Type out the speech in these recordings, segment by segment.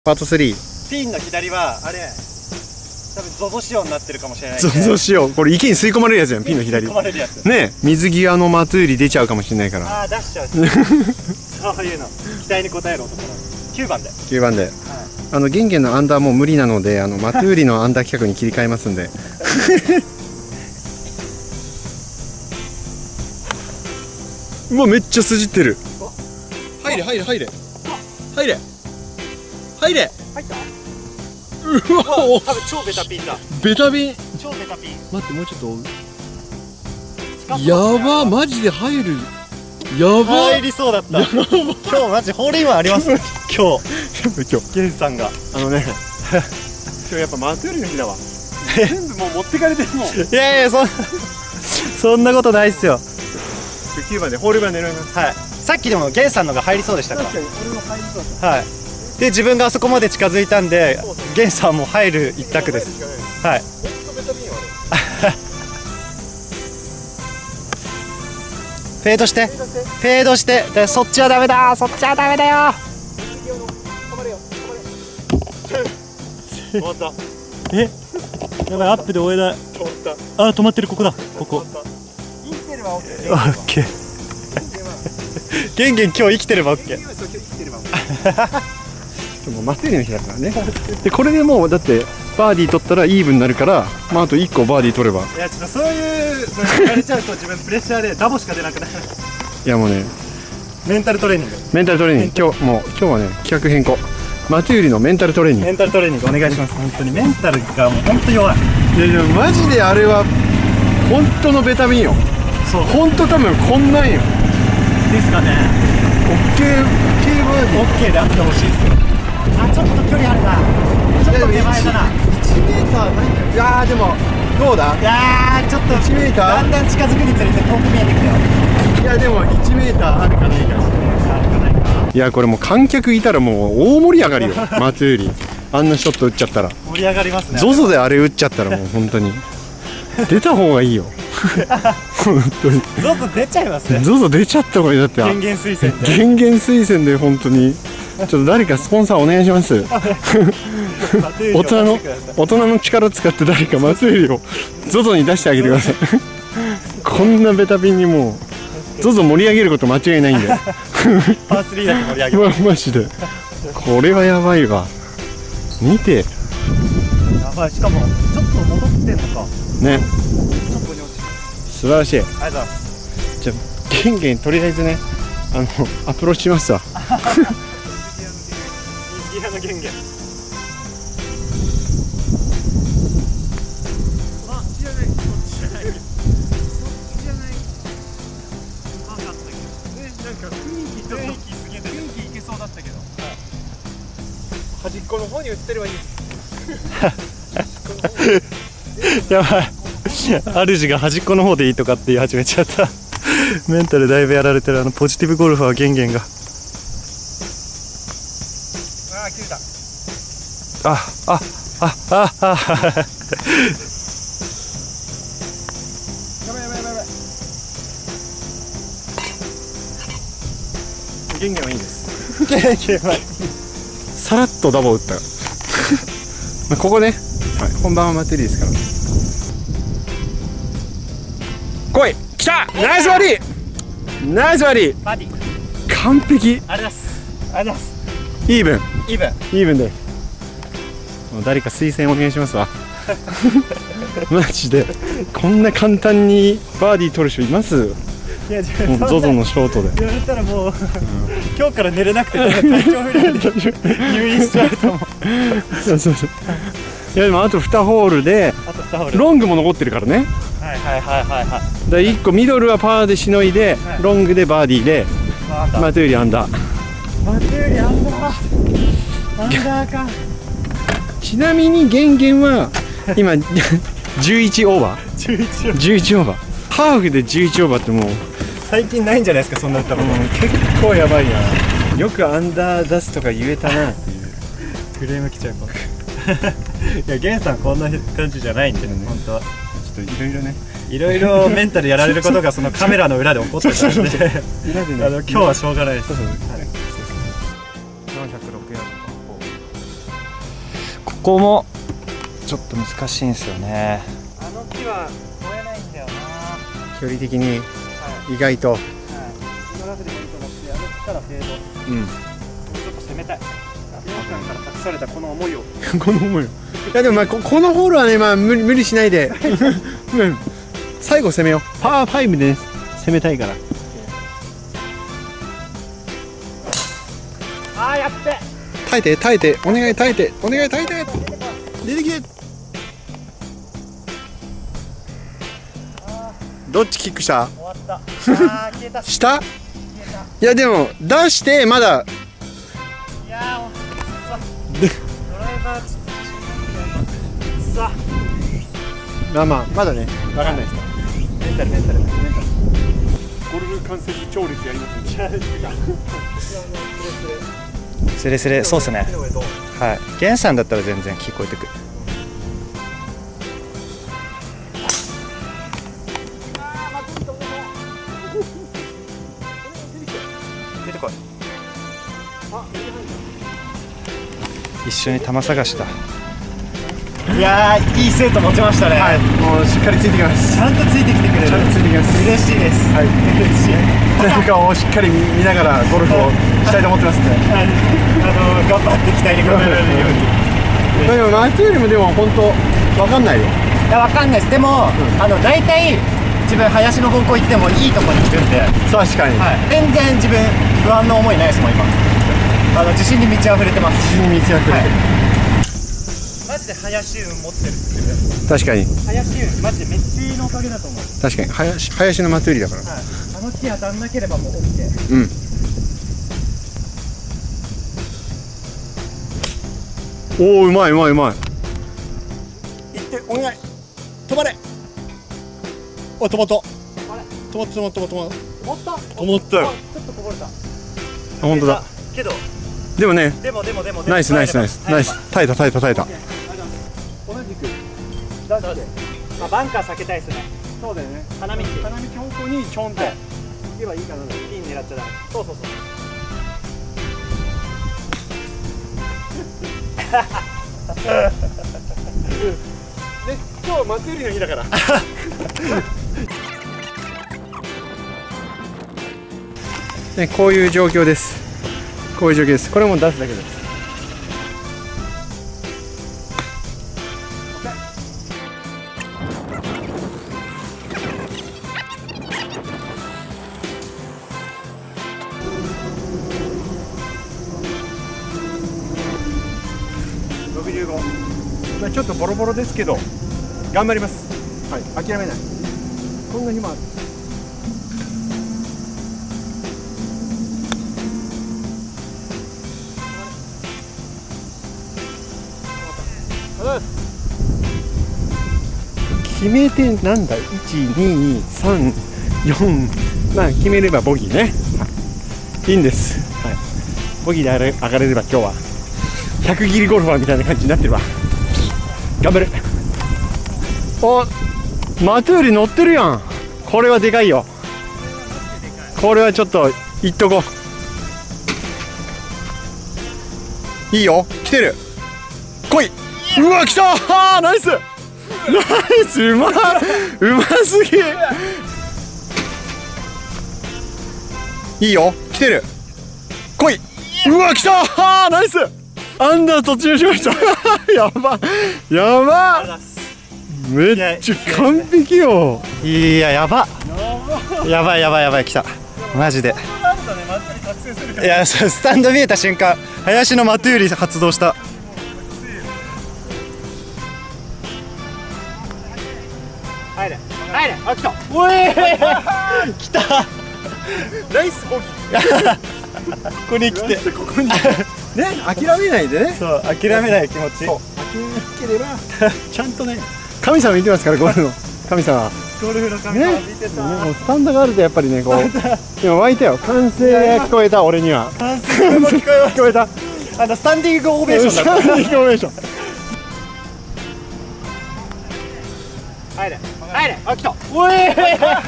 パート3。 ピンの左はあれ多分ゾゾ仕様になってるかもしれない。 ゾゾ仕様、これ池に吸い込まれるやつじゃん。ピンの左吸い込まれるやつね。水際のマトゥーリ出ちゃうかもしれないから。 ああ出しちゃうそういうの期待に応える男の9番で 9番で、はい、ゲンゲンのアンダーもう無理なのでマトゥーリのアンダー企画に切り替えますんでうわめっちゃ筋ってる。入れ入れ入れ入れ入れ入った。 うわ多分超ベタピンだ。 ベタピン。 超ベタピン。 待ってもうちょっとやばマジで入る。やば入りそうだった。今日マジホールインワンあります今日ゲンさんが今日やっぱマトゥーリの日だわ。全部もう持ってかれてるもん。 いやいやそんなことないっすよ。 9番でホールインワン狙います。 はい、さっきでもゲンさんのが入りそうでしたから。 確かに俺も入りそうだった。 はい、で自分があそこまで近づいたんでゲンさんも入る一択です。はい。フェードしてフェードしてでそっちはダメだそっちはダメだよ。 止まった。 えやばいアップで終えない。 止まった。 あ止まってる。ここだここ。 生きてれば OK。 オッケー。ゲンゲン今日生きてれば OK。 でもマトゥーリの日だからね。でこれでもうだってバーディー取ったらイーブンになるから、あと1個バーディー取れば。 いやちょっとそういうの言われちゃうと自分プレッシャーでダボしか出なくなる。 いやもうねメンタルトレーニング。 メンタルトレーニング今日はね企画変更。マトゥーリのメンタルトレーニング。 メンタルトレーニングお願いします。本当にメンタルがもう本当弱い。 いやでもマジであれは本当のベタミンよ。 そう本当多分こんなんよ。 ですかね。 オッケーバーディー。 オッケーであってほしいですよ。あちょっと距離あるな。ちょっと手前だな。 1メーターないんじゃない。いやーでもどうだ。 いやーちょっと 1メーターだんだん近づくにつれて遠く見えてきたよ。 いやでも1メーターあるかないか。いやこれもう観客いたらもう大盛り上がりよマトゥーリ。あんなショット打っちゃったら盛り上がりますね。 ゾゾであれ打っちゃったらもう本当に出た方がいいよ本当にゾゾ出ちゃいますね。 ゾゾ出ちゃった方がいい。だって権限推薦で権限推薦で本当にちょっと誰かスポンサーお願いします大人の力使って誰かマトゥーリをゾゾに出してあげてくださいこんなベタピンにもうゾゾ盛り上げること間違いないんでパー3だけ盛り上げる。 マジでこれはやばいわ。見てやばい。しかもちょっと戻ってんのかね。 ちょっとに落ちる。 素晴らしい。 ありがとうございます。 じゃあゲンゲンとりあえずねアプローチしますわ水際のゲンゲン。 端っこの方に移ってればいいです。 やばい。主が端っこの方でいいとかって言い始めちゃった。メンタルだいぶやられてるポジティブゴルファーゲンゲンが。 ああ切れた。やばいやばいやばいやばい。ゲンゲンはいいです。 ゲンゲンはいい。 さらっとダボ打ったここね、はい、本番はマトゥーリですから来い来た。ナイスバディナイスバディ。 バディ完璧。 ありがとうございます。ありがとうございます。 イーブンイーブンイーブンです。もう誰か推薦お願いしますわマジでこんな簡単にバーディー取る人います？ いやもうゾゾのショートで言われたらもう、今日から寝れなくて体調不良で入院しちゃうと思うそういやでもあと2ホールであと2ホールロングも残ってるからね。 はいはいはいはいはい。 だ1個ミドルはパーでしのいで、 はい、 ロングでバーディーでマトゥーリアンダー。 マトゥーリアンダーアンダーか。 ちなみにゲンゲンは今11オーバー11オーバーハーフで11オーバーってもう最近ないんじゃないですかそんなったこと。 結構やばいな。よくアンダー出すとか言えたなっていうクレーム来ちゃうかもいやゲンさんこんな感じじゃないんでね本当は。 ちょっといろいろねいろいろメンタルやられることがそのカメラの裏で起こってたんで裏でね今日はしょうがないです。 そうそう、はい、406ヤードかここもちょっと難しいんですよね。 あの木は越えないんだよな。 距離的に意外と、 今ラフでもいいと思って、あの木からフェード。 うん。 ちょっと攻めたい。皆さんから託されたこの思いを。 この思いを。いやでもまあこのホールはね、まあ無理しないで、うん、最後攻めよう。パー5でね攻めたいから。 あーやって。 耐えて耐えて、お願い耐えて、お願い耐えて。出てきて。どっちキックした？ 終わった。あー消えた。 した？ 消えた。 いやでも出してまだ。 いやー、ドライバーちょっとさあ、 まあまだね、わかんないです。 メンタル。 ゴルフ関節調律やりますんで。 スレスレ、そうっすね。はい。ゲンさんだったら全然聞こえてくる。出てこい。一緒に球探しだ。 いやー、いい生徒持ちましたね。 はい、もうしっかりついてきます。 ちゃんとついてきてくれる。 ちゃんとついてきます。 嬉しいです。 はい、 嬉しい。 背中をしっかり見ながらゴルフをしたいと思ってますんで。 頑張って期待に応えられるように。 でもマッチよりもでも本当わかんないよ。 いや、わかんないです。でも、大体自分林の方向行ってもいいとこに来るんで、 確かに、 はい、全然自分不安の思いないですもん今。自信に満ち溢れてます。 自信に満ち溢れてる、 マジで林運持ってる自分。 確かに林運マジでめっちゃいいのおかげだと思う。 確かに林のマトゥーリだから、 はい、あの木当たんなければもう OK。 うん。おお、うまいうまいうまい。いってお願い、止まれ。お、止まった。 あれ、 止まった止まった止まった止まった。 止まったよ。 ちょっとこぼれた。 本当だ。 けどでもね、 でもナイスナイスナイスナイス。耐えた耐えた耐えた。 同じく出して、まあバンカー避けたいですね。そうだよね。花道方向にちょんと行けばいいかな。ピン狙っちゃダメ。そうそうそう。 で、今日松売りの日だからね、こういう状況です。こういう状況です。これも出すだけです。65、まあ、ちょっとボロボロですけど頑張ります。はい、諦めない。こんなにもある。決めてなんだ、1、2、3、4、まあ決めればボギーね、はい、いいんです、はい、ボギーで上がれれば今日は100切りゴルファーみたいな感じになってるわ。頑張る。お、マトゥーリ乗ってるやん。これはでかいよ。これはちょっといっとこう。いいよ、来てる。来い。うわ、来たー、ナイスナイス、うますぎ。いいよ、来てる。来い。うわ、来たー、ナイス。アンダー突入しましたやばやば、めっちゃ完璧よ。 いや、やばやばいやばいやばい、来たマジで。いや、スタンド見えた瞬間林のマトゥーリ発動した。 入れ入れ、あ、来た。おい来たナイスボギーここに来て、 ここにね、諦めないでね。 そう、諦めない気持ち。 そう、諦めなければちゃんとね、神様見てますから、ゴルフの神様。 ゴルフの神様見てた。 もうスタンドがあるとやっぱりね、こう今湧いたよ。歓声が聞こえた、俺には。 歓声も聞こえた。スタンディングオベーションだった。 スタンディングオベーション。 入れ入れ、あ、来た。おい来た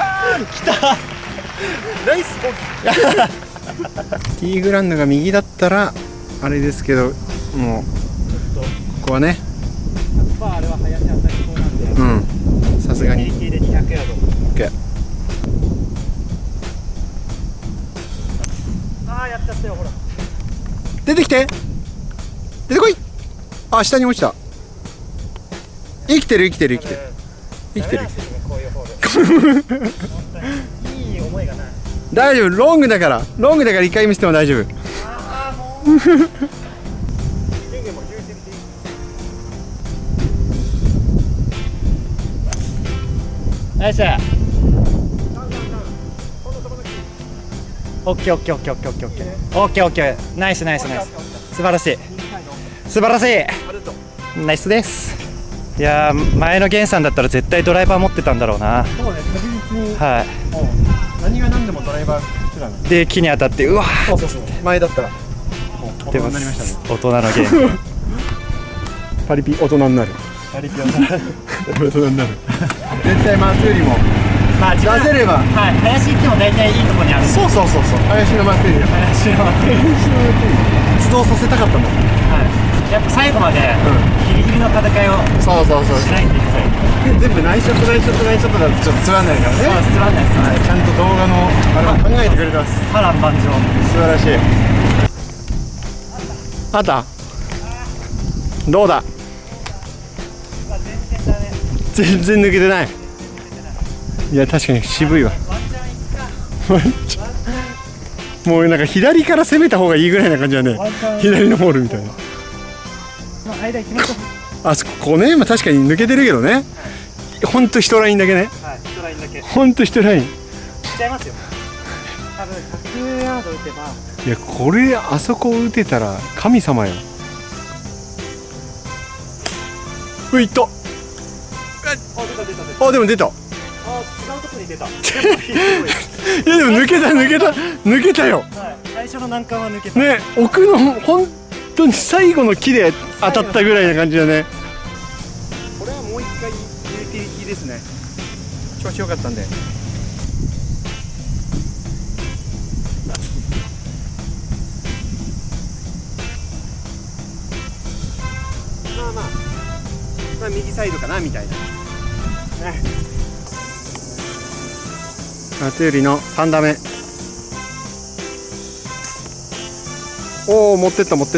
ナイスボギーティーグラウンドが右だったらあれですけど、もうこはね、 あれは林当たりそうなんで、 うん、さすがに平気で200ヤード。 OK。 ああやっちゃったよ、ほら。 出てきて、出てこい。あ、下に落ちた。生きてる生きてる生きてる生きてる。 こういうホールいい思いがない。 大丈夫、ロングだから、ロングだから1回見せても大丈夫。 ああもう人間も11ナイス。オッケーオッケーオッケーオッケーオッケーオッケーオッケーオッケーオッケー。ナイスナイスナイス。素晴らしい素晴らしい。ナイスです。いやー、前のゲンさんだったら絶対ドライバー持ってたんだろうな。 そうね、確実に。 はい。 何が何でもドライバー好きなの。 で木に当たってうわー。 そう前だったら大人になりましたね。 大人のゲン。 パリピ大人になる。 パリピ大人になる。 大人になる。絶対マスよりもまあ出せれば。 はい、林行っても大体いいところにある。 そう林のマスより。 林の発動させたかったもん。 やっぱ最後までギリギリの戦いをそうしないといけない。 全部ナイスショットナイスショットナイスショットだとちょっとつまんないからね。 そうつまんないです。 はい、ちゃんと動画のあれも考えてくれてます。 波乱万丈。 素晴らしい。あった。どうだ。全然抜けてない。いや確かに渋いわ。もうなんか左から攻めた方がいいぐらいな感じだね。左のホールみたいな。 間行きましょう。 あそこね、まあ、確かに抜けてるけどね。ほんと1ラインだけね。 はい、1ラインだけ。 ほんと1ライン。 いっちゃいますよ。多分100ヤード打てば。 いやこれあそこ打てたら神様よ。いった。あでも出た。 あ違うとこに出た。いやでも抜けたよ。 はい、最初の難関は抜けた。 ね、奥の本当に最後の木で当たったぐらいな感じだね。これはもう一回ユーティリティですね。調子良かったんで。まあ右サイドかなみたいな。ね。マトゥーリの3打目。おお、持ってった持ってった。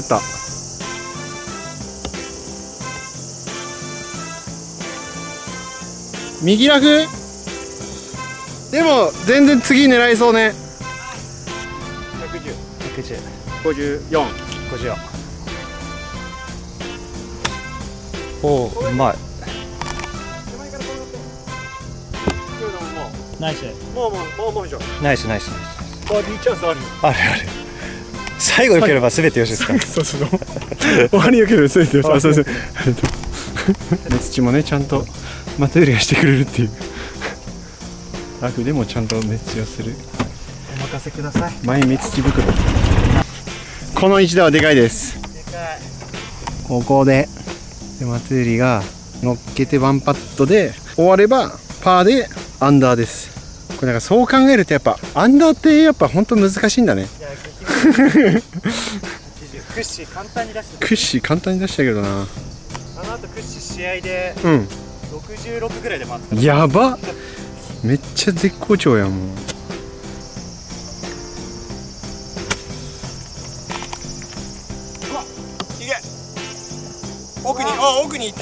右ラフ。でも全然次狙いそうね。54。 おお、うまい。ナイス。もうナイス。 バーディーチャンスある。 ある。最後良ければ全てよしですか。 そう。終わり良ければ全てよし。あ、そうです。目土もねちゃんとマトゥーリがしてくれるっていう。ラフでもちゃんと目土をする。 お任せください。 前目土袋。この一打はでかいです。 でかい。 ここでマトゥーリが乗っけてワンパットで終わればパーでアンダーです。これなんかそう考えるとやっぱアンダーってやっぱ本当難しいんだね。 いやクッシー簡単に出してクッシー簡単に出したけどな。 あの後クッシー試合で66ぐらいで回ってた。 やば。めっちゃ絶好調やもん。奥に行った。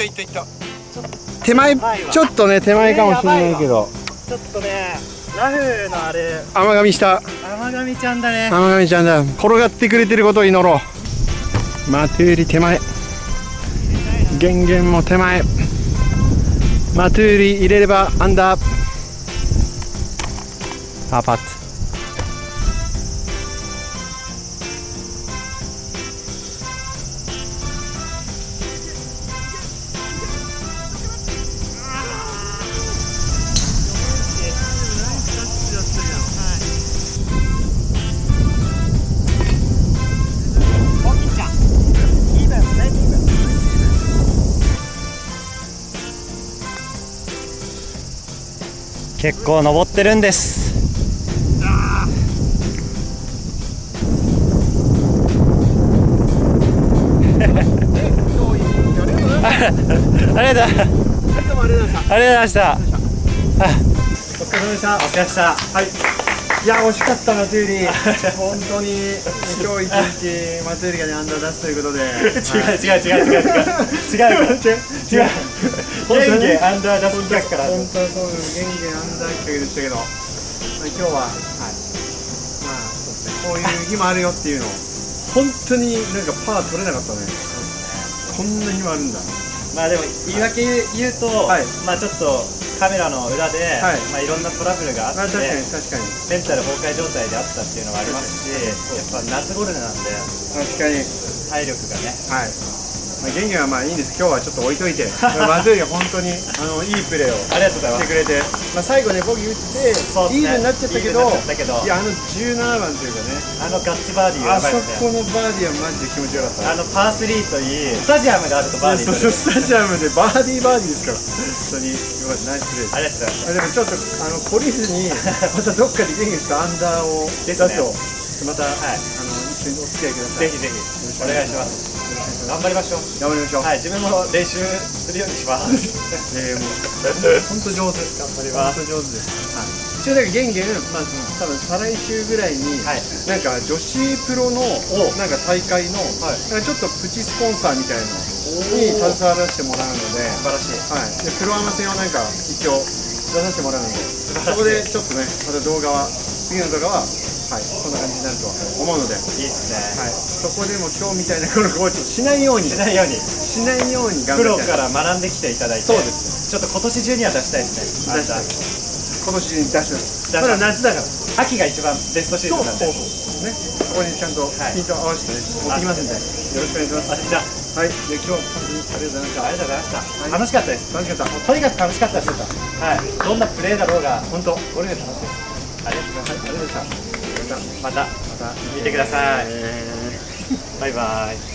手前ちょっとね手前かもしれないけど、 ちょっとねラフのあれ甘噛みした。 甘神ちゃんだね。 甘神ちゃんだ。転がってくれてることを祈ろう。マトゥーリ手前、ゲンゲンも手前。マトゥーリ入れればアンダー。パーパット。 結構登ってるんです。 ありがとう。 どうもありがとうございました。 ありがとうございました。 お疲れ様でした。 お疲れ様でした。 はい。いや、惜しかったな、トゥーリー。本当に、今日一日、マトゥーリーがね、アンダー出すということで。 ゲンゲンアンダー出す企画から。 本当はそう、ゲンゲンアンダー企画でしたけど、今日は、はい。まあ、そうですね、こういう日もあるよっていうのを、本当になんかパー取れなかったね。こんな日もあるんだ。 まあでも言い訳言うと、まあちょっとカメラの裏で、まあいろんなトラブルがあって、 確かにメンタル崩壊状態であったっていうのはありますし、やっぱ夏ゴルフなんで確かに体力がね、 はい。まあゲンゲンはまあいいんです。今日はちょっと置いといて、マトゥーリーが本当にいいプレーをありがとうございますしてくれて、まあ最後ねボギー打ってイーブンになっちゃったけど、いや17番というかね、 ガッツバーディーやあそばいですね。 このバーディーはマジで気持ちよかった。 パー3といい、スタジアムがあるとバーディー取れる。 スタジアムでバーディーですから、本当によかった、ナイスプレーです。 ありがとうございます。 でもちょっと懲りずにまたどっかでゲンゲンとアンダーを出すと、また一緒にお付き合いください。 ぜひぜひお願いします。頑張りましょう。 頑張りましょう。 はい、自分も練習するようにします。 もう本当上手。 頑張ります。 本当上手です。はい。一応だからゲンゲン、まあ多分再来週ぐらいに、なんか女子プロのなんか大会のなんかちょっとプチスポンサーみたいなのに携わらせてもらうので、 素晴らしい。 はい。でプロアマ戦をなんか一応出させてもらうので、そこでちょっとねまた次の動画は。はい、こんな感じになると思うので、 いいですね。 はい、そこでも今日みたいなこのコーチしないように頑張りたい。 プロから学んできていただいて、 そうです。 ちょっと今年中には出したいですね。 今年に出します。まだ夏だから。 秋が一番ベストシーズンなんで。 そうね。そこにちゃんとピント合わせて持ってきますんで、よろしくお願いします。 じゃあ、 はい。で今日は本当にありがとうございました。 ありがとうございました。楽しかったです。 楽しかった。 とにかく楽しかったです。はい。どんなプレーだろうが、 本当これで楽しいです。ありがとうございます。 ありがとうございました。 また見てください。バイバイ。